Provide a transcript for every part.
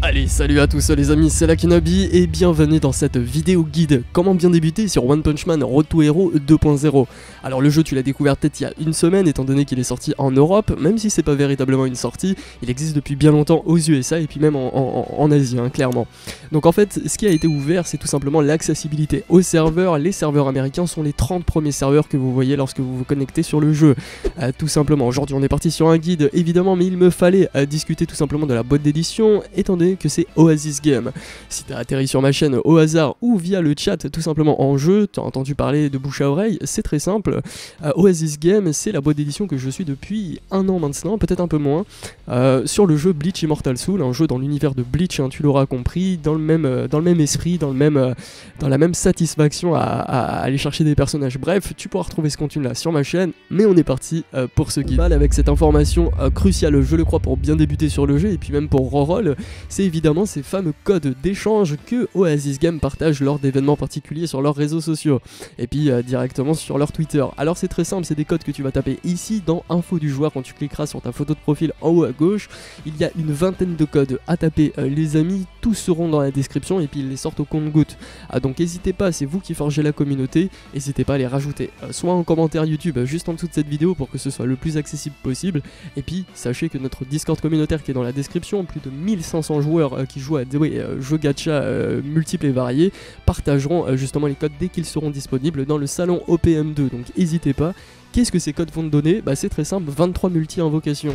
Allez, salut à tous les amis, c'est Lakinabi et bienvenue dans cette vidéo guide comment bien débuter sur One Punch Man Road to Hero 2.0. Alors le jeu tu l'as découvert peut-être il y a une semaine étant donné qu'il est sorti en Europe, même si c'est pas véritablement une sortie, il existe depuis bien longtemps aux USA et puis même en Asie, hein, clairement. Donc en fait, ce qui a été ouvert c'est tout simplement l'accessibilité aux serveurs. Les serveurs américains sont les 30 premiers serveurs que vous voyez lorsque vous vous connectez sur le jeu. Tout simplement, aujourd'hui on est parti sur un guide évidemment, mais il me fallait discuter tout simplement de la boîte d'édition étant donné que c'est Oasis Game. Si t'as atterri sur ma chaîne au hasard ou via le chat tout simplement en jeu, t'as entendu parler de bouche à oreille, c'est très simple. Oasis Game, c'est la boîte d'édition que je suis depuis un an maintenant, peut-être un peu moins, sur le jeu Bleach Immortal Soul, un jeu dans l'univers de Bleach, hein, tu l'auras compris, dans le même esprit, dans la même satisfaction à aller chercher des personnages. Bref, tu pourras retrouver ce contenu là sur ma chaîne, mais on est parti pour ce guide. Avec cette information cruciale, je le crois, pour bien débuter sur le jeu et puis même pour reroll, c'est évidemment ces fameux codes d'échange que Oasis Game partage lors d'événements particuliers sur leurs réseaux sociaux et puis directement sur leur Twitter. Alors c'est très simple, c'est des codes que tu vas taper ici dans info du joueur. Quand tu cliqueras sur ta photo de profil en haut à gauche, il y a une vingtaine de codes à taper, les amis, tous seront dans la description et puis ils les sortent au compte-gouttes. Donc n'hésitez pas, c'est vous qui forgez la communauté, n'hésitez pas à les rajouter soit en commentaire YouTube juste en dessous de cette vidéo pour que ce soit le plus accessible possible, et puis sachez que notre Discord communautaire qui est dans la description, plus de 1500 joueurs qui jouent à des jeux gacha multiples et variés partageront justement les codes dès qu'ils seront disponibles dans le salon OPM2, donc n'hésitez pas. Qu'est-ce que ces codes vont te donner? Bah c'est très simple, 23 multi-invocations.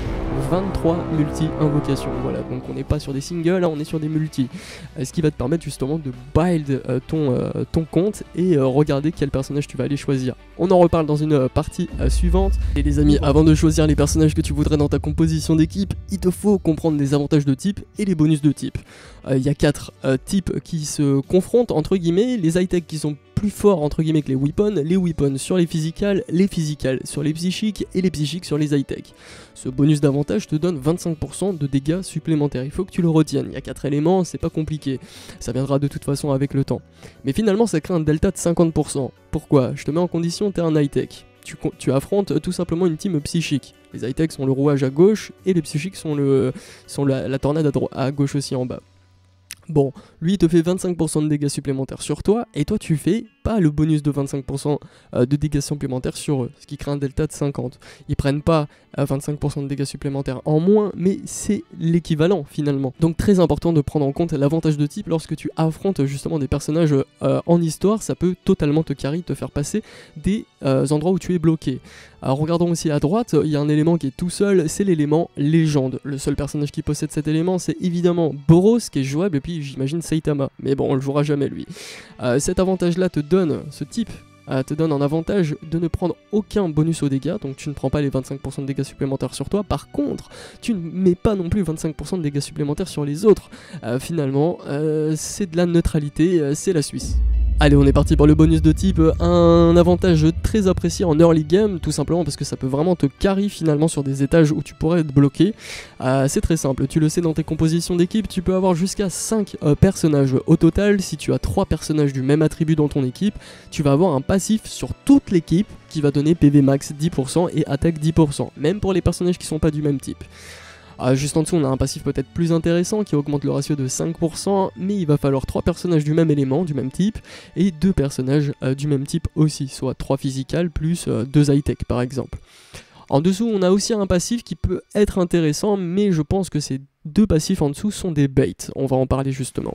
23 multi-invocations, voilà, donc on n'est pas sur des singles, là on est sur des multi. Ce qui va te permettre justement de build ton compte et regarder quel personnage tu vas aller choisir. On en reparle dans une partie suivante. Et les amis, avant de choisir les personnages que tu voudrais dans ta composition d'équipe, il te faut comprendre les avantages de type et les bonus de type. Il y a 4 types qui se confrontent entre guillemets, les high-tech qui sont plus forts entre guillemets que les weapons sur les physicales sur les psychiques et les psychiques sur les high-tech. Ce bonus d'avantage te donne 25% de dégâts supplémentaires, il faut que tu le retiennes, il y a 4 éléments, c'est pas compliqué, ça viendra de toute façon avec le temps. Mais finalement ça crée un delta de 50%, pourquoi? Je te mets en condition, t'es un high-tech. Tu affrontes tout simplement une team psychique. Les high-tech sont le rouage à gauche et les psychiques sont la tornade à gauche aussi en bas. Bon, lui il te fait 25% de dégâts supplémentaires sur toi, et toi tu fais pas le bonus de 25% de dégâts supplémentaires sur eux, ce qui crée un delta de 50. Ils prennent pas 25% de dégâts supplémentaires en moins, mais c'est l'équivalent finalement. Donc très important de prendre en compte l'avantage de type lorsque tu affrontes justement des personnages en histoire, ça peut totalement te carry, te faire passer des endroits où tu es bloqué. Alors regardons aussi à droite, il y a un élément qui est tout seul, c'est l'élément légende. Le seul personnage qui possède cet élément c'est évidemment Boros qui est jouable, et puis j'imagine Saitama, mais bon on le jouera jamais lui. Cet avantage là te donne, ce type te donne un avantage de ne prendre aucun bonus aux dégâts, donc tu ne prends pas les 25% de dégâts supplémentaires sur toi. Par contre, tu ne mets pas non plus 25% de dégâts supplémentaires sur les autres. Finalement, c'est de la neutralité, c'est la Suisse. Allez, on est parti pour le bonus de type, un avantage très apprécié en early game, tout simplement parce que ça peut vraiment te carry finalement sur des étages où tu pourrais être bloqué. C'est très simple, tu le sais, dans tes compositions d'équipe, tu peux avoir jusqu'à 5 personnages au total. Si tu as 3 personnages du même attribut dans ton équipe, tu vas avoir un passif sur toute l'équipe qui va donner PV max 10% et attaque 10%, même pour les personnages qui sont pas du même type. Juste en dessous on a un passif peut-être plus intéressant qui augmente le ratio de 5%, mais il va falloir 3 personnages du même élément, du même type, et 2 personnages du même type aussi, soit 3 physicales plus 2 high-tech par exemple. En dessous on a aussi un passif qui peut être intéressant, mais je pense que ces 2 passifs en dessous sont des baits, on va en parler justement.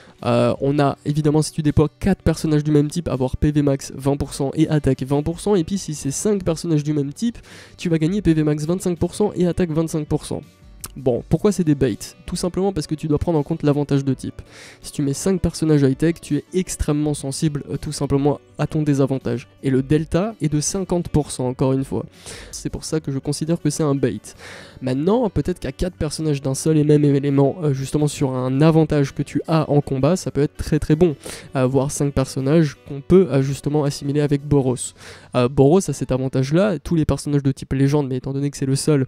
On a évidemment, si tu déploies 4 personnages du même type, avoir PV max 20% et attaque 20%, et puis si c'est 5 personnages du même type, tu vas gagner PV max 25% et attaque 25%. Bon, pourquoi c'est des baits? Tout simplement parce que tu dois prendre en compte l'avantage de type. Si tu mets 5 personnages high-tech, tu es extrêmement sensible tout simplement à ton désavantage. Et le delta est de 50% encore une fois. C'est pour ça que je considère que c'est un bait. Maintenant, peut-être qu'à 4 personnages d'un seul et même élément, justement sur un avantage que tu as en combat, ça peut être très très bon. Voire 5 personnages qu'on peut justement assimiler avec Boros. Boros a cet avantage-là, tous les personnages de type légende, mais étant donné que c'est le seul,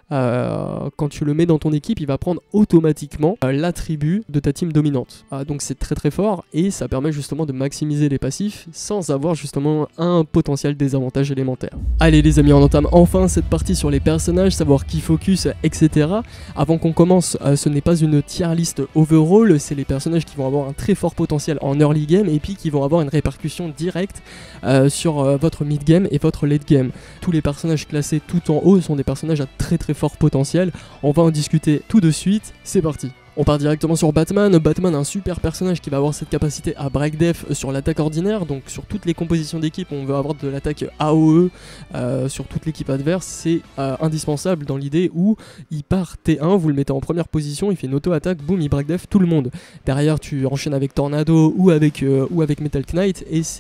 quand tu le mets dans ton équipe, il va prendre automatiquement l'attribut de ta team dominante. Donc c'est très très fort, et ça permet justement de maximiser les passifs sans avoir justement un potentiel désavantage élémentaire. Allez les amis, on entame enfin cette partie sur les personnages, savoir qui focus focus, etc. Avant qu'on commence, ce n'est pas une tier list overall, c'est les personnages qui vont avoir un très fort potentiel en early game et puis qui vont avoir une répercussion directe sur votre mid game et votre late game. Tous les personnages classés tout en haut sont des personnages à très très fort potentiel. On va en discuter tout de suite, c'est parti. On part directement sur Batman. Batman, un super personnage qui va avoir cette capacité à break def sur l'attaque ordinaire, donc sur toutes les compositions d'équipe, on veut avoir de l'attaque AOE sur toute l'équipe adverse, c'est indispensable dans l'idée où il part T1, vous le mettez en première position, il fait une auto-attaque, boum, il break def tout le monde. Derrière, tu enchaînes avec Tornado ou avec Metal Knight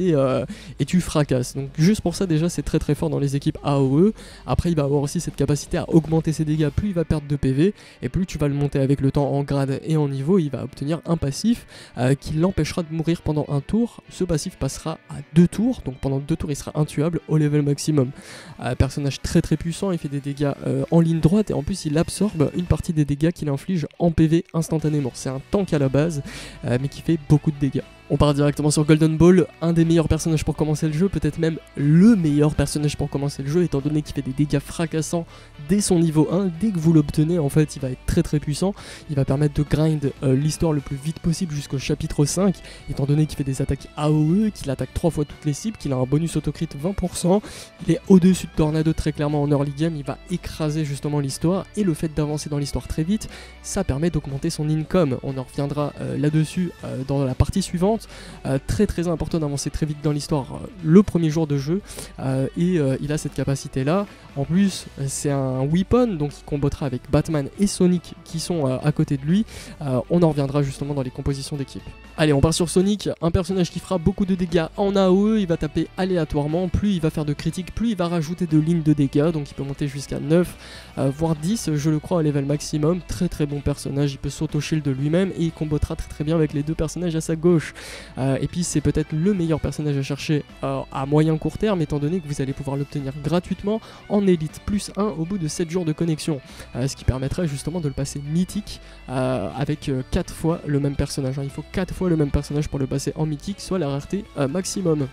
et tu fracasses. Donc juste pour ça déjà, c'est très très fort dans les équipes AOE. Après, il va avoir aussi cette capacité à augmenter ses dégâts, plus il va perdre de PV et plus tu vas le monter avec le temps en grade et en niveau, il va obtenir un passif qui l'empêchera de mourir pendant un tour. Ce passif passera à 2 tours, donc pendant 2 tours il sera intuable au level maximum. Personnage très très puissant, il fait des dégâts en ligne droite et en plus il absorbe une partie des dégâts qu'il inflige en PV instantanément. C'est un tank à la base mais qui fait beaucoup de dégâts. On part directement sur Golden Ball, un des meilleurs personnages pour commencer le jeu, peut-être même le meilleur personnage pour commencer le jeu, étant donné qu'il fait des dégâts fracassants dès son niveau 1, dès que vous l'obtenez, en fait, il va être très très puissant, il va permettre de grind l'histoire le plus vite possible jusqu'au chapitre 5, étant donné qu'il fait des attaques AOE, qu'il attaque 3 fois toutes les cibles, qu'il a un bonus autocrit 20%, il est au-dessus de Tornado très clairement en early game, il va écraser justement l'histoire, et le fait d'avancer dans l'histoire très vite, ça permet d'augmenter son income, on en reviendra là-dessus dans la partie suivante. Très très important d'avancer très vite dans l'histoire le premier jour de jeu et il a cette capacité là. En plus c'est un weapon, donc il combattera avec Batman et Sonic qui sont à côté de lui. On en reviendra justement dans les compositions d'équipe. Allez, on part sur Sonic, un personnage qui fera beaucoup de dégâts en AOE, il va taper aléatoirement, plus il va faire de critiques, plus il va rajouter de lignes de dégâts, donc il peut monter jusqu'à 9 voire 10 je le crois au level maximum. Très très bon personnage, il peut s'auto-shield de lui-même et il combattera très très bien avec les deux personnages à sa gauche. Et puis c'est peut-être le meilleur personnage à chercher à moyen court terme, étant donné que vous allez pouvoir l'obtenir gratuitement en élite plus 1 au bout de 7 jours de connexion, ce qui permettrait justement de le passer mythique avec 4 fois le même personnage. Il faut 4 fois le même personnage pour le passer en mythique, soit la rareté maximum.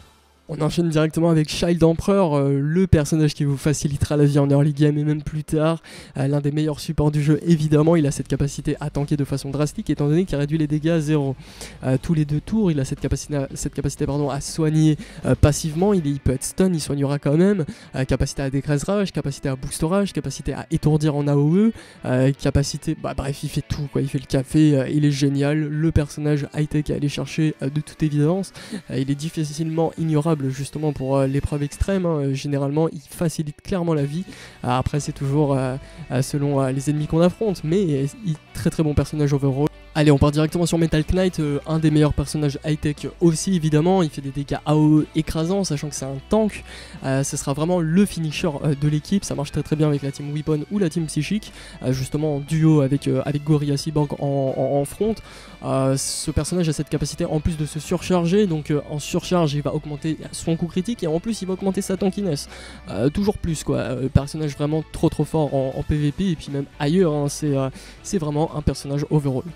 On enchaîne directement avec Child Emperor, le personnage qui vous facilitera la vie en early game et même plus tard. L'un des meilleurs supports du jeu, évidemment, il a cette capacité à tanker de façon drastique étant donné qu'il réduit les dégâts à 0. Tous les 2 tours, il a cette capacité à soigner passivement, il peut être stun, il soignera quand même. Capacité à dégraisse rage, capacité à boost rage, capacité à étourdir en AOE, capacité... bref, il fait tout, quoi. Il fait le café, il est génial. Le personnage high-tech à aller chercher de toute évidence. Il est difficilement ignorable justement pour l'épreuve extrême, généralement il facilite clairement la vie. Après c'est toujours selon les ennemis qu'on affronte, mais très très bon personnage overall. Allez, on part directement sur Metal Knight, un des meilleurs personnages high-tech aussi évidemment, il fait des dégâts AOE écrasants, sachant que c'est un tank, ce sera vraiment le finisher de l'équipe, ça marche très très bien avec la team Weapon ou la team Psychique, justement en duo avec Gorilla Cyborg en front. Ce personnage a cette capacité en plus de se surcharger, donc en surcharge il va augmenter son coup critique et en plus il va augmenter sa tankiness, toujours plus quoi, personnage vraiment trop fort en PVP et puis même ailleurs, c'est vraiment un personnage overall.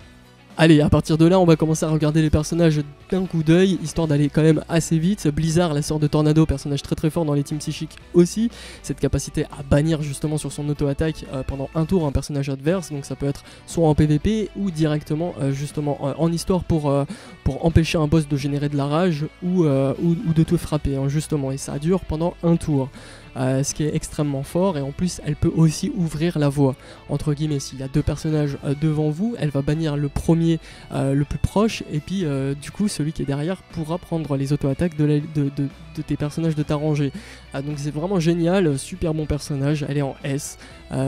Allez, à partir de là, on va commencer à regarder les personnages d'un coup d'œil, histoire d'aller quand même assez vite. Blizzard, la sœur de Tornado, personnage très très fort dans les teams psychiques aussi. Cette capacité à bannir justement sur son auto-attaque pendant un tour un personnage adverse. Donc ça peut être soit en PVP ou directement justement en histoire pour empêcher un boss de générer de la rage ou de te frapper justement. Et ça dure pendant un tour. Ce qui est extrêmement fort, et en plus elle peut aussi ouvrir la voie entre guillemets. S'il y a 2 personnages devant vous, elle va bannir le premier le plus proche, et puis du coup celui qui est derrière pourra prendre les auto-attaques de tes personnages de ta rangée. Donc c'est vraiment génial, super bon personnage, elle est en S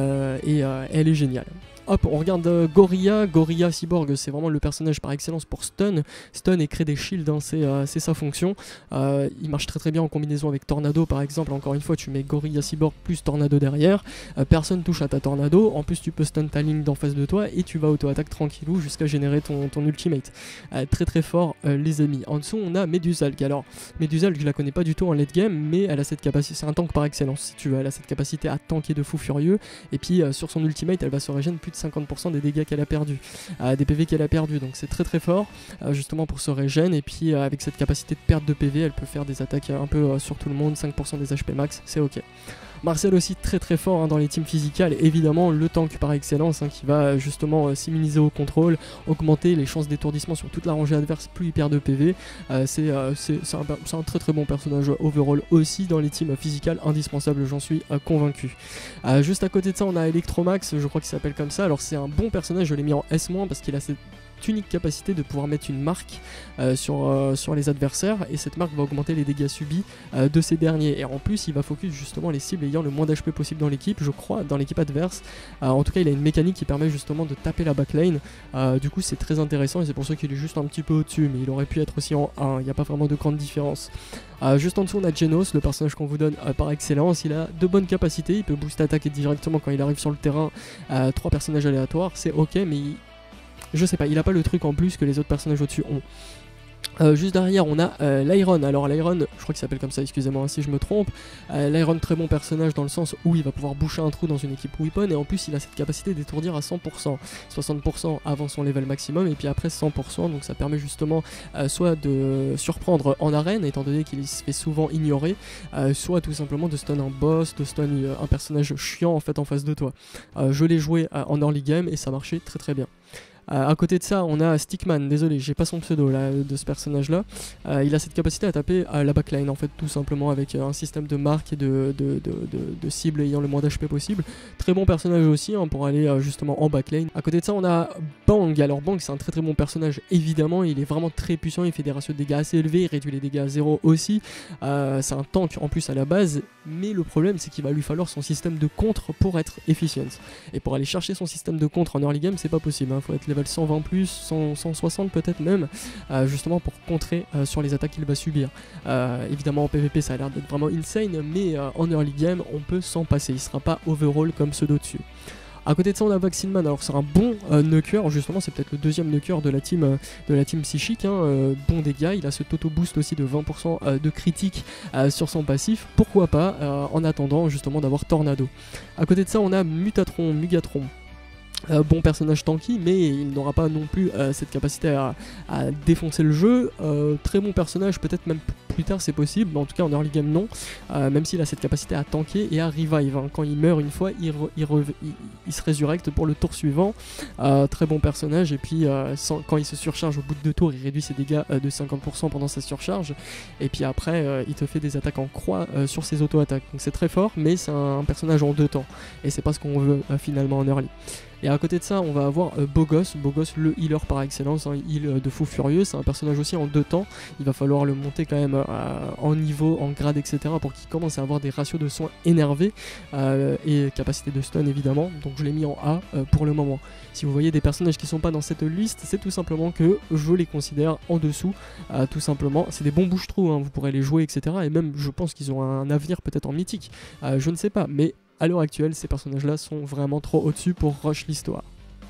et elle est géniale. Hop, on regarde Gorilla Cyborg, c'est vraiment le personnage par excellence pour stun et créer des shields, c'est sa fonction. Il marche très très bien en combinaison avec Tornado par exemple. Encore une fois, tu mets Gorilla Cyborg plus Tornado derrière, personne touche à ta Tornado, en plus tu peux stun ta ligne d'en face de toi et tu vas auto-attaque tranquillou jusqu'à générer ton ultimate. Très très fort les amis. En dessous on a Medushalk. Alors Medushalk je la connais pas du tout en late game, mais elle a cette capacité, c'est un tank par excellence si tu veux, elle a cette capacité à tanker de fou furieux, et puis sur son ultimate elle va se régénérer plus de 50% des dégâts qu'elle a perdu, des PV qu'elle a perdu, donc c'est très très fort justement pour se régène. Et puis avec cette capacité de perte de PV, elle peut faire des attaques un peu sur tout le monde, 5% des HP max, c'est ok. Martial aussi très fort dans les teams physicales, évidemment le tank par excellence qui va justement s'immuniser au contrôle, augmenter les chances d'étourdissement sur toute la rangée adverse, plus il perd de PV. C'est un très bon personnage overall aussi dans les teams physicales, indispensable, j'en suis convaincu. Juste à côté de ça on a Electromax, je crois qu'il s'appelle comme ça. Alors c'est un bon personnage, je l'ai mis en S- parce qu'il a cette unique capacité de pouvoir mettre une marque sur les adversaires, et cette marque va augmenter les dégâts subis de ces derniers, et en plus il va focus justement les cibles ayant le moins d'HP possible dans l'équipe, je crois, dans l'équipe adverse. En tout cas il a une mécanique qui permet justement de taper la backline, du coup c'est très intéressant, et c'est pour ça qu'il est juste un petit peu au-dessus, mais il aurait pu être aussi en 1, il n'y a pas vraiment de grande différence. Juste en dessous on a Genos, le personnage qu'on vous donne par excellence. Il a de bonnes capacités, il peut booster attaquer directement quand il arrive sur le terrain, 3 personnages aléatoires, c'est ok, mais je sais pas, il a pas le truc en plus que les autres personnages au-dessus ont. Juste derrière on a l'Iron. Alors l'Iron, je crois qu'il s'appelle comme ça, excusez-moi si je me trompe. L'Iron, très bon personnage dans le sens où il va pouvoir boucher un trou dans une équipe weapon, et en plus il a cette capacité d'étourdir à 100%, 60% avant son level maximum et puis après 100%, donc ça permet justement soit de surprendre en arène étant donné qu'il se fait souvent ignorer, soit tout simplement de stun un boss, de stun un personnage chiant en fait en face de toi. Je l'ai joué en early game et ça marchait très bien. À côté de ça, on a Stickman, désolé, j'ai pas son pseudo là, de ce personnage là. Il a cette capacité à taper la backline en fait, tout simplement avec un système de marque et de cibles ayant le moins d'HP possible. Très bon personnage aussi pour aller justement en backline. À côté de ça, on a Bang. Alors Bang, c'est un très bon personnage évidemment, il est vraiment très puissant, il fait des ratios de dégâts assez élevés, il réduit les dégâts à 0 aussi. C'est un tank en plus à la base, mais le problème c'est qu'il va lui falloir son système de contre pour être efficient. Et pour aller chercher son système de contre en early game, c'est pas possible, faut être level 120 plus, 160 peut-être même, justement pour contrer sur les attaques qu'il va subir. Évidemment en PvP ça a l'air d'être vraiment insane, mais en early game on peut s'en passer, il sera pas overall comme ceux d'au-dessus. À côté de ça on a Vaccine Man, alors c'est un bon knocker, justement c'est peut-être le deuxième knocker de la team psychique, bon dégâts, il a ce auto boost aussi de 20% de critique sur son passif, pourquoi pas en attendant justement d'avoir Tornado. À côté de ça on a Mugatron. Bon personnage tanky, mais il n'aura pas non plus cette capacité à défoncer le jeu. Très bon personnage, peut-être même plus tard c'est possible, mais en tout cas en early game non, même s'il a cette capacité à tanker et à revive. Quand il meurt une fois, il se résurrecte pour le tour suivant. Très bon personnage, et puis quand il se surcharge au bout de 2 tours, il réduit ses dégâts de 50% pendant sa surcharge, et puis après il te fait des attaques en croix sur ses auto-attaques. Donc c'est très fort, mais c'est un personnage en 2 temps, et c'est pas ce qu'on veut finalement en early. Et à côté de ça, on va avoir Bogos, le healer par excellence, heal de fou furieux. C'est un personnage aussi en 2 temps. Il va falloir le monter quand même en niveau, en grade, etc. pour qu'il commence à avoir des ratios de soins énervés et capacité de stun évidemment. Donc je l'ai mis en A pour le moment. Si vous voyez des personnages qui sont pas dans cette liste, c'est tout simplement que je les considère en dessous. Tout simplement, c'est des bons bouche-trous, vous pourrez les jouer, etc. Et même, je pense qu'ils ont un avenir peut-être en mythique. Je ne sais pas, mais à l'heure actuelle, ces personnages-là sont vraiment trop au-dessus pour rush l'histoire.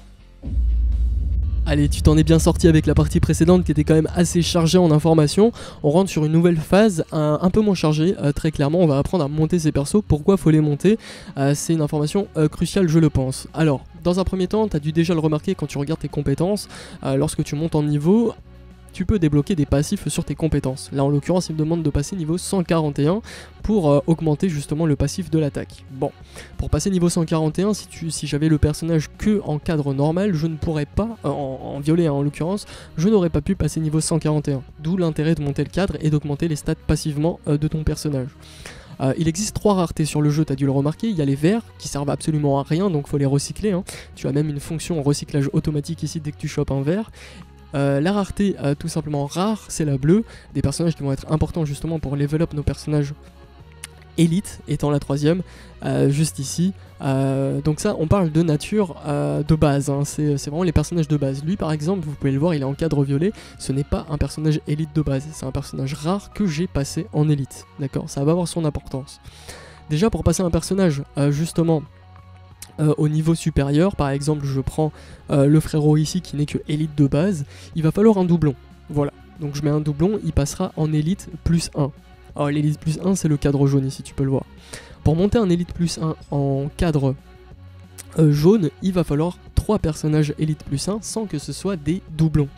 Allez, tu t'en es bien sorti avec la partie précédente qui était quand même assez chargée en informations. On rentre sur une nouvelle phase un peu moins chargée, très clairement. On va apprendre à monter ces persos. Pourquoi faut les monter? C'est une information cruciale, je le pense. Alors, dans un premier temps, tu as dû déjà le remarquer quand tu regardes tes compétences. Lorsque tu montes en niveau, tu peux débloquer des passifs sur tes compétences. Là en l'occurrence il me demande de passer niveau 141 pour augmenter justement le passif de l'attaque. Bon, pour passer niveau 141, si j'avais le personnage que en cadre normal, je ne pourrais pas, en violet en l'occurrence, je n'aurais pas pu passer niveau 141. D'où l'intérêt de monter le cadre et d'augmenter les stats passivement de ton personnage. Il existe 3 raretés sur le jeu, tu as dû le remarquer. Il y a les verts qui servent absolument à rien, donc faut les recycler. Tu as même une fonction recyclage automatique ici dès que tu chopes un vert. La rareté tout simplement rare, c'est la bleue, des personnages qui vont être importants justement pour level up nos personnages élites, étant la 3ème, juste ici. Donc ça, on parle de nature de base, c'est vraiment les personnages de base. Lui par exemple, vous pouvez le voir, il est en cadre violet, ce n'est pas un personnage élite de base, c'est un personnage rare que j'ai passé en élite, d'accord? Ça va avoir son importance. Déjà pour passer un personnage justement au niveau supérieur, par exemple je prends le frérot ici qui n'est que élite de base, il va falloir un doublon, voilà, donc je mets un doublon, il passera en élite plus 1. Alors l'élite plus 1 c'est le cadre jaune ici, tu peux le voir. Pour monter un élite plus 1 en cadre jaune, il va falloir 3 personnages élite plus 1 sans que ce soit des doublons.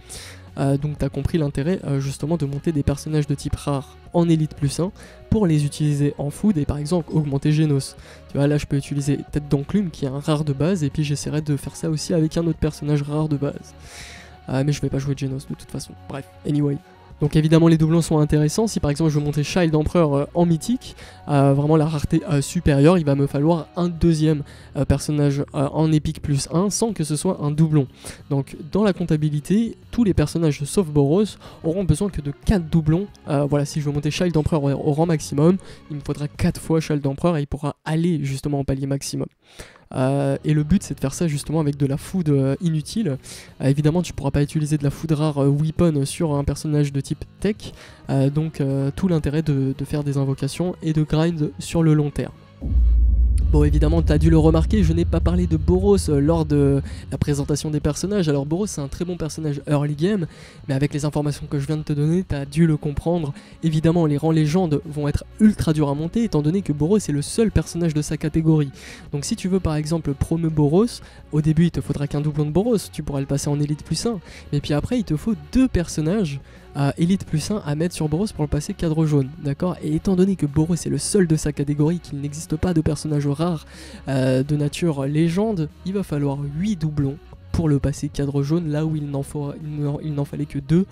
Donc t'as compris l'intérêt justement de monter des personnages de type rare en élite plus 1 pour les utiliser en food et par exemple augmenter Genos. Tu vois là je peux utiliser Tête d'Enclume qui est un rare de base et puis j'essaierai de faire ça aussi avec un autre personnage rare de base. Mais je vais pas jouer Genos de toute façon. Bref, anyway. Donc évidemment les doublons sont intéressants, si par exemple je veux monter Child Empereur en mythique, vraiment la rareté supérieure, il va me falloir un deuxième personnage en épique plus 1 sans que ce soit un doublon. Donc dans la comptabilité, tous les personnages sauf Boros auront besoin que de 4 doublons. Voilà, si je veux monter Child Empereur au rang maximum, il me faudra 4 fois Child Empereur et il pourra aller justement au palier maximum. Et le but c'est de faire ça justement avec de la food inutile. Évidemment tu pourras pas utiliser de la food rare weapon sur un personnage de type tech, donc tout l'intérêt de faire des invocations et de grind sur le long terme. Bon évidemment tu as dû le remarquer, je n'ai pas parlé de Boros lors de la présentation des personnages. Alors Boros c'est un très bon personnage early game, mais avec les informations que je viens de te donner, tu as dû le comprendre. Évidemment les rangs légendes vont être ultra durs à monter étant donné que Boros est le seul personnage de sa catégorie. Donc si tu veux par exemple promo Boros, au début il te faudra qu'un doublon de Boros, tu pourras le passer en élite plus 1, mais puis après il te faut 2 personnages Elite plus 1 à mettre sur Boros pour le passer cadre jaune, d'accord. Et étant donné que Boros est le seul de sa catégorie, qu'il n'existe pas de personnage rare de nature légende, il va falloir 8 doublons pour le passer cadre jaune, là où il n'en fallait que 2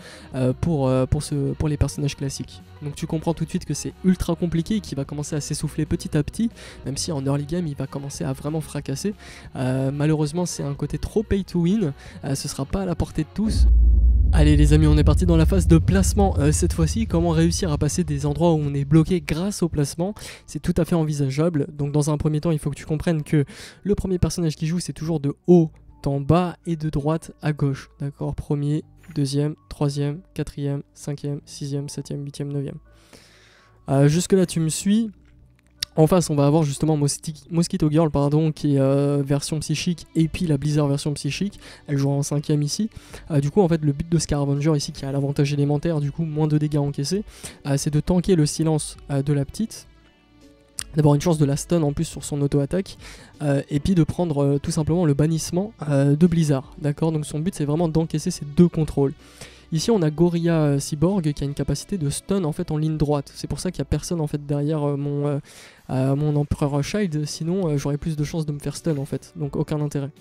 pour les personnages classiques. Donc tu comprends tout de suite que c'est ultra compliqué et qu'il va commencer à s'essouffler petit à petit, même si en early game il va commencer à vraiment fracasser. Malheureusement c'est un côté trop pay to win, ce sera pas à la portée de tous. Allez les amis, on est parti dans la phase de placement cette fois-ci. Comment réussir à passer des endroits où on est bloqué grâce au placement, c'est tout à fait envisageable. Donc dans un premier temps il faut que tu comprennes que le premier personnage qui joue c'est toujours de haut en bas et de droite à gauche, d'accord. Premier, deuxième, troisième, quatrième, cinquième, sixième, septième, huitième, neuvième. Jusque là tu me suis. En face on va avoir justement Mosquito Girl pardon, qui est version psychique, et puis la Blizzard version psychique, elle jouera en 5ème ici. Du coup en fait le but de Scaravenger ici, qui a l'avantage élémentaire, du coup moins de dégâts encaissés, c'est de tanker le silence de la petite, d'avoir une chance de la stun en plus sur son auto-attaque, et puis de prendre tout simplement le bannissement de Blizzard, d'accord. Donc son but c'est vraiment d'encaisser ces 2 contrôles. Ici on a Gorilla Cyborg qui a une capacité de stun en fait en ligne droite. C'est pour ça qu'il n'y a personne en fait derrière mon Empereur Child, sinon j'aurais plus de chances de me faire stun en fait, donc aucun intérêt.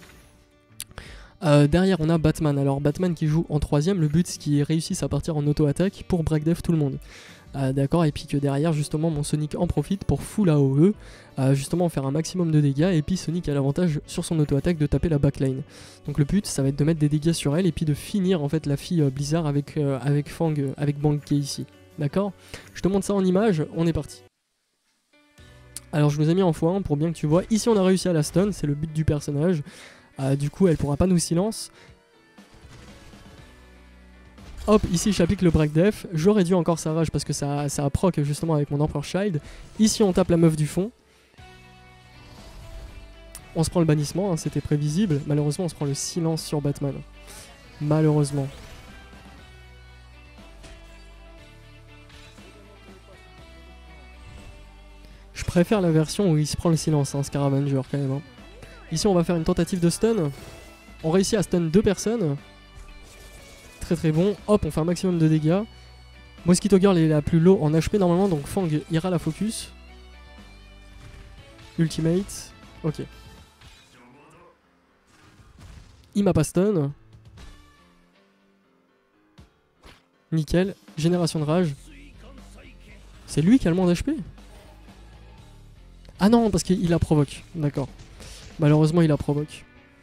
Derrière on a Batman. Alors Batman qui joue en 3ème, le but c'est qu'il réussisse à partir en auto-attaque pour break-def tout le monde. D'accord, et puis que derrière justement mon Sonic en profite pour full AOE, justement faire un maximum de dégâts, et puis Sonic a l'avantage sur son auto-attaque de taper la backline. Donc le but ça va être de mettre des dégâts sur elle et puis de finir en fait la fille Blizzard avec Fang, avec Banké ici. D'accord, je te montre ça en image, on est parti. Alors je vous ai mis en x1 pour bien que tu vois. Ici on a réussi à la stun, c'est le but du personnage. Du coup elle pourra pas nous silence. Hop, ici j'applique le break def, j'aurais dû encore sa rage parce que ça a proc justement avec mon Emperor Child. Ici on tape la meuf du fond. On se prend le bannissement, hein, c'était prévisible. Malheureusement on se prend le silence sur Batman. Malheureusement. Je préfère la version où il se prend le silence, hein, Scaravenger quand même. Hein. Ici on va faire une tentative de stun. On réussit à stun 2 personnes. Très très bon. Hop, on fait un maximum de dégâts. Mosquito Girl est la plus low en HP normalement, donc Fang ira la focus. Ultimate. Ok. Il m'a pas stun. Nickel. Génération de rage. C'est lui qui a le moins d'HP? Ah non, parce qu'il la provoque. D'accord. Malheureusement, il la provoque.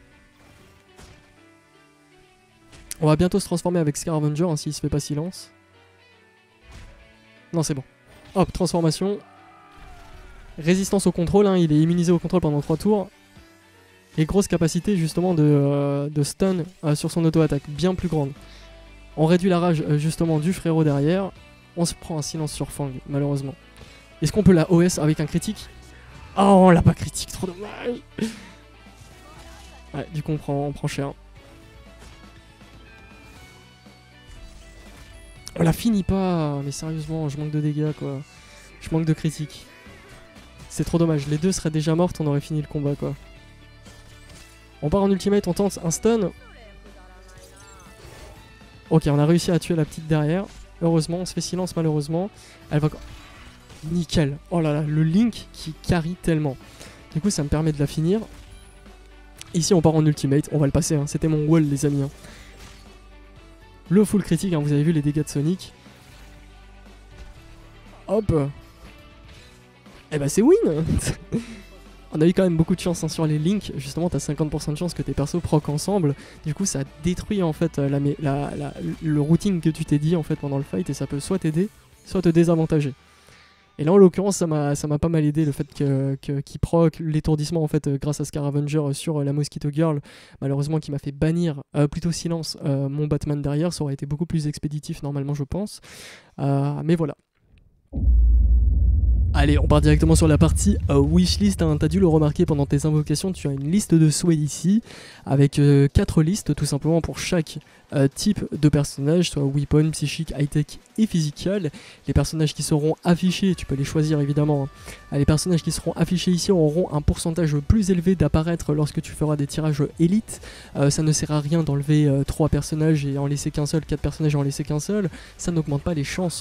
On va bientôt se transformer avec Scaravenger hein, s'il se fait pas silence. Non, c'est bon. Hop, transformation. Résistance au contrôle, hein, il est immunisé au contrôle pendant 3 tours. Et grosse capacité justement de stun sur son auto-attaque, bien plus grande. On réduit la rage justement du frérot derrière. On se prend un silence sur Fang, malheureusement. Est-ce qu'on peut la OS avec un critique? Oh, on l'a pas critique, trop dommage. Ouais, du coup on prend cher. On la finit pas, mais sérieusement, je manque de dégâts quoi. Je manque de critique. C'est trop dommage, les deux seraient déjà mortes, on aurait fini le combat quoi. On part en ultimate, on tente un stun. Ok, on a réussi à tuer la petite derrière. Heureusement, on se fait silence malheureusement. Elle va... Nickel. Oh là là, le Link qui carry tellement. Du coup, ça me permet de la finir. Ici, on part en ultimate. On va le passer, hein. C'était mon wall, les amis. Hein. Le full critique, hein. Vous avez vu les dégâts de Sonic. Hop. Eh ben, c'est win. On a eu quand même beaucoup de chance hein, sur les links. Justement, t'as 50% de chance que tes persos proc ensemble. Du coup, ça détruit en fait le routing que tu t'es dit en fait pendant le fight. Et ça peut soit t'aider, soit te désavantager. Et là, en l'occurrence, ça m'a pas mal aidé le fait qu'il proc l'étourdissement en fait grâce à Scaravenger sur la Mosquito Girl. Malheureusement, qui m'a fait bannir, plutôt silence, mon Batman derrière. Ça aurait été beaucoup plus expéditif normalement, je pense. Mais voilà. Allez, on part directement sur la partie wishlist. Hein. T'as dû le remarquer pendant tes invocations, tu as une liste de souhaits ici, avec 4 listes tout simplement pour chaque type de personnage, soit weapon, psychique, high-tech et physical. Les personnages qui seront affichés, tu peux les choisir évidemment, hein. Les personnages qui seront affichés ici auront un pourcentage plus élevé d'apparaître lorsque tu feras des tirages élites. Ça ne sert à rien d'enlever 3 personnages et en laisser qu'un seul, 4 personnages et en laisser qu'un seul. Ça n'augmente pas les chances.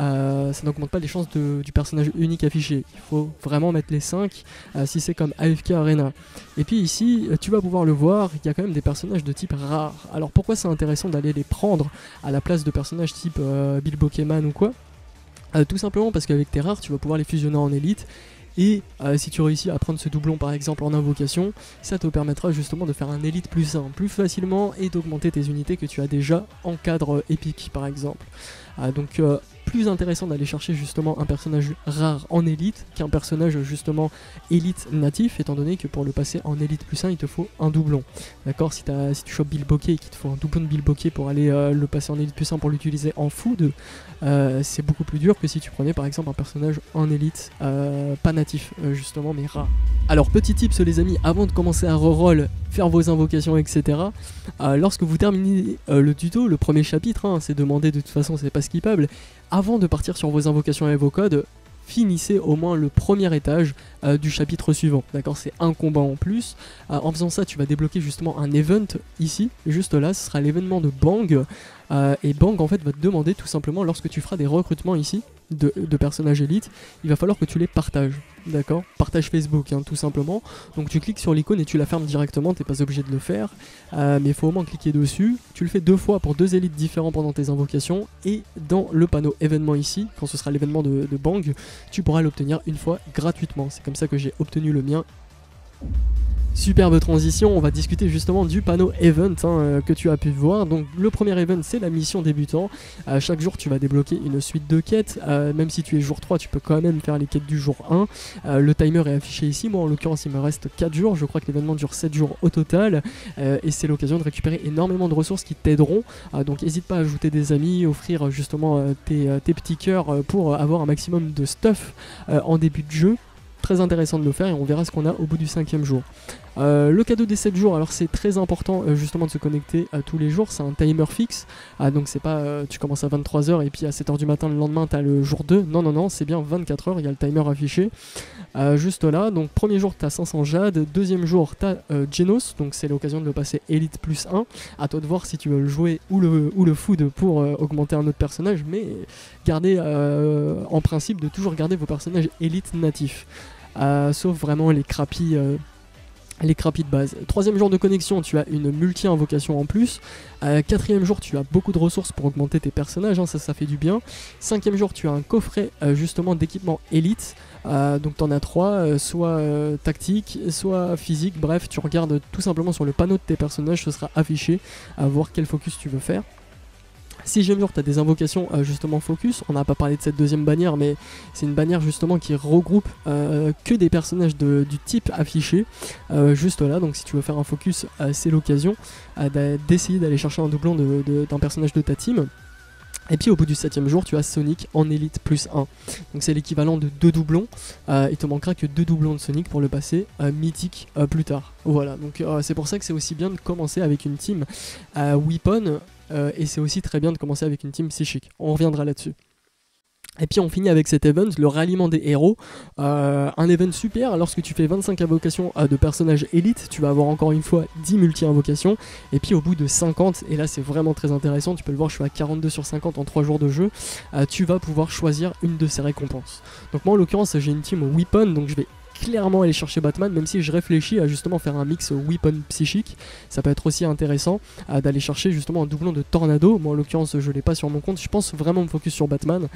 Du personnage unique affiché. Il faut vraiment mettre les 5 si c'est comme AFK Arena. Et puis ici, tu vas pouvoir le voir, il y a quand même des personnages de type rare. Alors pourquoi c'est intéressant d'aller les prendre à la place de personnages type Bill Pokémon ou quoi? Tout simplement parce qu'avec tes rares, tu vas pouvoir les fusionner en élite. Et si tu réussis à prendre ce doublon par exemple en invocation, ça te permettra justement de faire un élite plus 1 plus facilement et d'augmenter tes unités que tu as déjà en cadre épique par exemple. Donc plus intéressant d'aller chercher justement un personnage rare en élite qu'un personnage justement élite natif, étant donné que pour le passer en élite plus 1 il te faut un doublon. D'accord, si tu chopes Bill Bokeh et qu'il te faut un doublon de Bill Bokeh pour aller le passer en élite plus 1 pour l'utiliser en food, c'est beaucoup plus dur que si tu prenais par exemple un personnage en élite pas natif justement mais rare. Alors petit tips les amis, avant de commencer à reroll, faire vos invocations etc, lorsque vous terminez le tuto, le premier chapitre, hein, c'est demandé de toute façon, c'est pas skippable, avant de partir sur vos invocations et vos codes, finissez au moins le premier étage du chapitre suivant, d'accord, c'est un combat en plus. En faisant ça tu vas débloquer justement un event ici, juste là, ce sera l'événement de Bang, et Bang en fait va te demander tout simplement lorsque tu feras des recrutements ici de personnages élites, il va falloir que tu les partages, d'accord, partage Facebook hein, tout simplement. Donc tu cliques sur l'icône et tu la fermes directement, t'es pas obligé de le faire, mais il faut au moins cliquer dessus. Tu le fais 2 fois pour 2 élites différents pendant tes invocations, et dans le panneau événement ici, quand ce sera l'événement de Bang, tu pourras l'obtenir une fois gratuitement. C'est comme ça que j'ai obtenu le mien. Superbe transition, on va discuter justement du panneau event hein, que tu as pu voir. Donc le premier event c'est la mission débutant. Chaque jour tu vas débloquer une suite de quêtes, même si tu es jour 3 tu peux quand même faire les quêtes du jour 1. Le timer est affiché ici, moi en l'occurrence il me reste 4 jours, je crois que l'événement dure 7 jours au total, et c'est l'occasion de récupérer énormément de ressources qui t'aideront, donc n'hésite pas à ajouter des amis, offrir justement tes petits cœurs pour avoir un maximum de stuff en début de jeu. Très intéressant de le faire et on verra ce qu'on a au bout du 5e jour. Le cadeau des 7 jours, alors c'est très important justement de se connecter tous les jours, c'est un timer fixe, donc c'est pas tu commences à 23h et puis à 7h du matin le lendemain t'as le jour 2, non non non, c'est bien 24h, il y a le timer affiché juste là. Donc premier jour t'as 500 jade, deuxième jour t'as Genos, donc c'est l'occasion de le passer élite plus 1, à toi de voir si tu veux le jouer ou le food pour augmenter un autre personnage, mais gardez en principe de toujours garder vos personnages élite natifs, sauf vraiment les crapis de base. Troisième jour de connexion, tu as une multi-invocation en plus. Quatrième jour, tu as beaucoup de ressources pour augmenter tes personnages, hein, ça fait du bien. Cinquième jour, tu as un coffret justement d'équipement élite. Donc tu en as 3, soit tactique, soit physique. Bref, tu regardes tout simplement sur le panneau de tes personnages, ce sera affiché, à voir quel focus tu veux faire. 6e jour, tu as des invocations justement focus. On n'a pas parlé de cette deuxième bannière, mais c'est une bannière justement qui regroupe que des personnages du type affiché, juste là. Donc si tu veux faire un focus, c'est l'occasion d'essayer d'aller chercher un doublon d'un personnage de ta team. Et puis au bout du 7e jour, tu as Sonic en élite plus 1. Donc c'est l'équivalent de 2 doublons. Il te manquera que 2 doublons de Sonic pour le passer mythique plus tard. Voilà, donc c'est pour ça que c'est aussi bien de commencer avec une team Weapon, et c'est aussi très bien de commencer avec une team psychique. On reviendra là-dessus. Et puis on finit avec cet event, le ralliement des héros, un event super. Lorsque tu fais 25 invocations de personnages élites, tu vas avoir encore une fois 10 multi-invocations, et puis au bout de 50, et là c'est vraiment très intéressant, tu peux le voir, je suis à 42 sur 50 en 3 jours de jeu, tu vas pouvoir choisir une de ces récompenses. Donc moi en l'occurrence j'ai une team Weapon, donc je vais clairement aller chercher Batman, même si je réfléchis à justement faire un mix weapon psychique. Ça peut être aussi intéressant d'aller chercher justement un doublon de Tornado. Moi en l'occurrence je l'ai pas sur mon compte, je pense vraiment me focus sur Batman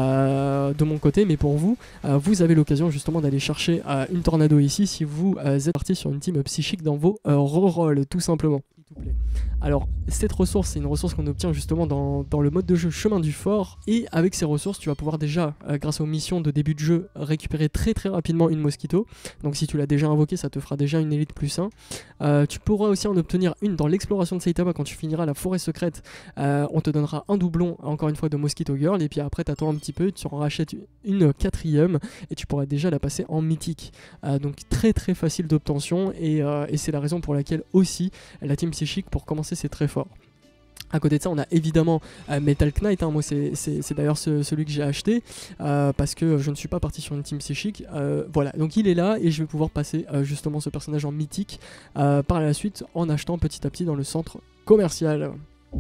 de mon côté, mais pour vous, vous avez l'occasion justement d'aller chercher une Tornado ici si vous êtes parti sur une team psychique dans vos rerolls tout simplement. Alors cette ressource, c'est une ressource qu'on obtient justement dans le mode de jeu Chemin du Fort, et avec ces ressources tu vas pouvoir déjà, grâce aux missions de début de jeu, récupérer très rapidement une Mosquito. Donc si tu l'as déjà invoqué, ça te fera déjà une élite plus 1. Tu pourras aussi en obtenir une dans l'exploration de Saitama quand tu finiras la forêt secrète. On te donnera un doublon encore une fois de Mosquito Girl, et puis après t'attends un petit peu, tu en rachètes une 4ème et tu pourras déjà la passer en mythique. Donc très facile d'obtention, et c'est la raison pour laquelle aussi la team psychique pour commencer c'est très fort. À côté de ça, on a évidemment Metal Knight, moi c'est d'ailleurs celui que j'ai acheté parce que je ne suis pas parti sur une team psychique. Voilà, donc il est là et je vais pouvoir passer justement ce personnage en mythique par la suite en achetant petit à petit dans le centre commercial.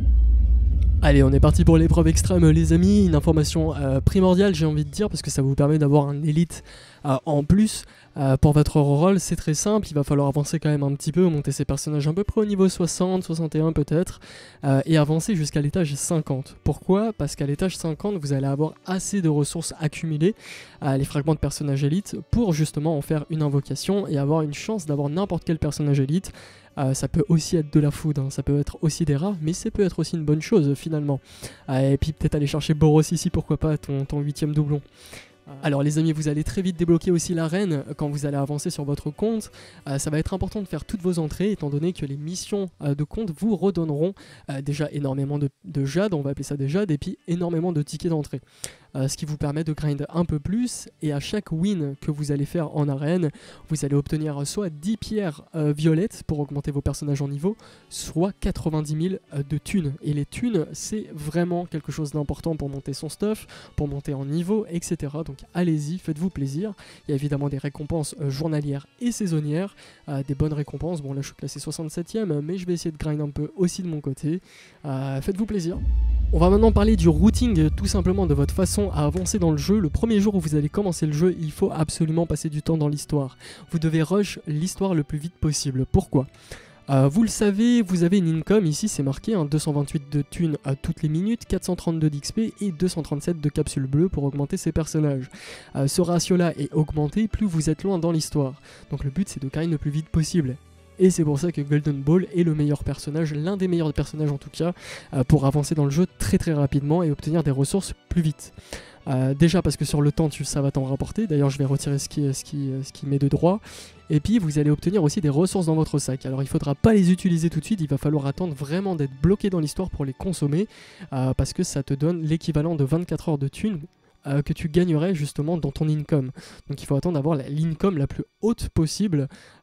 Allez, on est parti pour l'épreuve extrême les amis, une information primordiale j'ai envie de dire, parce que ça vous permet d'avoir un élite en plus pour votre reroll. C'est très simple, il va falloir avancer quand même un petit peu, monter ces personnages à peu près au niveau 60, 61 peut-être, et avancer jusqu'à l'étage 50. Pourquoi? Parce qu'à l'étage 50, vous allez avoir assez de ressources accumulées, les fragments de personnages élites, pour justement en faire une invocation et avoir une chance d'avoir n'importe quel personnage élite. Ça peut aussi être de la food, ça peut être aussi des rats, mais ça peut être aussi une bonne chose finalement. Et puis peut-être aller chercher Boros ici, pourquoi pas, ton 8ème doublon. Alors les amis, vous allez très vite débloquer aussi l'arène quand vous allez avancer sur votre compte. Ça va être important de faire toutes vos entrées, étant donné que les missions de compte vous redonneront déjà énormément de jade, on va appeler ça des jades, et puis énormément de tickets d'entrée. Ce qui vous permet de grind un peu plus, et à chaque win que vous allez faire en arène, vous allez obtenir soit 10 pierres violettes pour augmenter vos personnages en niveau, soit 90 000 de thunes. Et les thunes, c'est vraiment quelque chose d'important pour monter son stuff, pour monter en niveau, etc. Donc allez-y, faites-vous plaisir. Il y a évidemment des récompenses journalières et saisonnières, des bonnes récompenses. Bon là je suis classé 67ème, mais je vais essayer de grind un peu aussi de mon côté. Faites-vous plaisir. On va maintenant parler du routing, tout simplement de votre façon à avancer dans le jeu. Le premier jour où vous allez commencer le jeu, il faut absolument passer du temps dans l'histoire. Vous devez rush l'histoire le plus vite possible. Pourquoi ? Vous le savez, vous avez une income, ici c'est marqué, 228 de thunes à toutes les minutes, 432 d'XP et 237 de capsules bleues pour augmenter ses personnages. Ce ratio-là est augmenté plus vous êtes loin dans l'histoire. Donc le but c'est de grind le plus vite possible. Et c'est pour ça que Golden Ball est le meilleur personnage, l'un des meilleurs personnages en tout cas, pour avancer dans le jeu très rapidement et obtenir des ressources plus vite. Déjà parce que sur le temps ça va t'en rapporter, d'ailleurs je vais retirer ce qui met de droit. Et puis vous allez obtenir aussi des ressources dans votre sac. Alors il ne faudra pas les utiliser tout de suite, il va falloir attendre vraiment d'être bloqué dans l'histoire pour les consommer, parce que ça te donne l'équivalent de 24 heures de thunes que tu gagnerais justement dans ton income. Donc il faut attendre d'avoir l'income la plus haute possible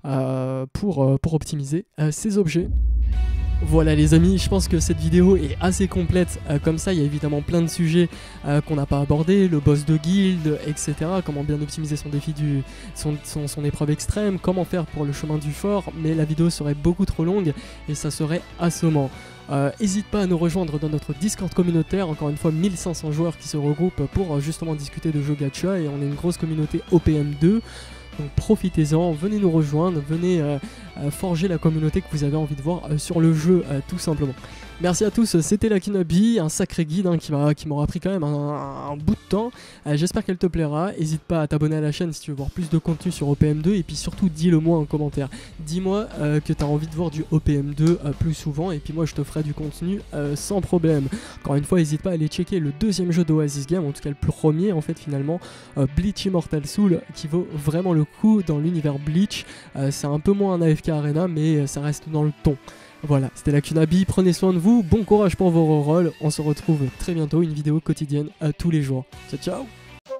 pour optimiser ces objets. Voilà les amis, je pense que cette vidéo est assez complète comme ça, il y a évidemment plein de sujets qu'on n'a pas abordés, le boss de guild, etc. Comment bien optimiser son défi son épreuve extrême, comment faire pour le chemin du fort, mais la vidéo serait beaucoup trop longue et ça serait assommant. N'hésite pas à nous rejoindre dans notre Discord communautaire, encore une fois 1500 joueurs qui se regroupent pour justement discuter de jeux gacha, et on est une grosse communauté OPM2. Donc profitez-en, venez nous rejoindre, venez forger la communauté que vous avez envie de voir sur le jeu tout simplement. Merci à tous, c'était Lakinobi, un sacré guide qui m'aura pris quand même un bout de temps. J'espère qu'elle te plaira, n'hésite pas à t'abonner à la chaîne si tu veux voir plus de contenu sur OPM2, et puis surtout dis-le moi en commentaire. Dis-moi que tu as envie de voir du OPM2 plus souvent, et puis moi je te ferai du contenu sans problème. Encore une fois, n'hésite pas à aller checker le deuxième jeu d'Oasis Game, en tout cas le premier en fait finalement, Bleach Immortal Soul, qui vaut vraiment le coup dans l'univers Bleach. C'est un peu moins un AFK Arena, mais ça reste dans le ton. Voilà, c'était Lakunabi, prenez soin de vous, bon courage pour vos rerolls, on se retrouve très bientôt, une vidéo quotidienne tous les jours. Ciao ciao.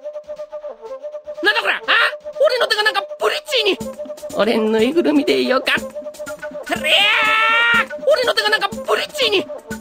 俺のぬいぐるみでよかった。俺の手がなんかブリッジに